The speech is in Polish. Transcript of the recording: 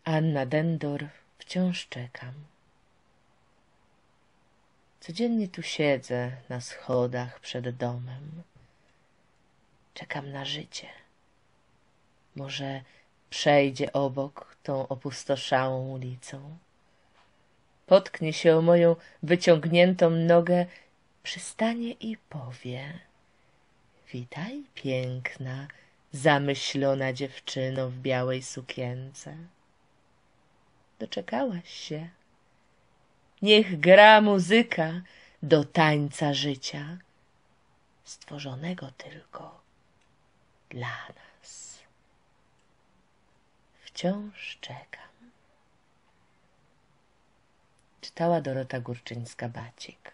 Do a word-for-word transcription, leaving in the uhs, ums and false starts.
Anna Dendor, wciąż czekam. Codziennie tu siedzę na schodach przed domem. Czekam na życie. Może przejdzie obok tą opustoszałą ulicą. Potknie się o moją wyciągniętą nogę, przystanie i powie: witaj, piękna, zamyślona dziewczyno w białej sukience. Doczekałaś się. Niech gra muzyka do tańca życia, stworzonego tylko dla nas. Wciąż czekam. Czytała Dorota Górczyńska-Bacik.